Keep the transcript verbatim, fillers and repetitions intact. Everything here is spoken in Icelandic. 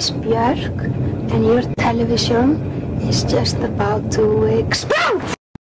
is Björk, and your television is just about to explode!